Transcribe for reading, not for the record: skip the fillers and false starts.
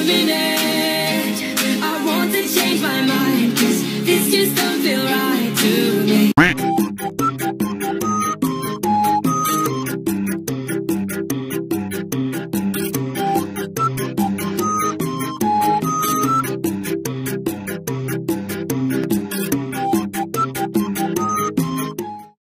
minute. I want to change my mind, 'cause this just don't feel right to me.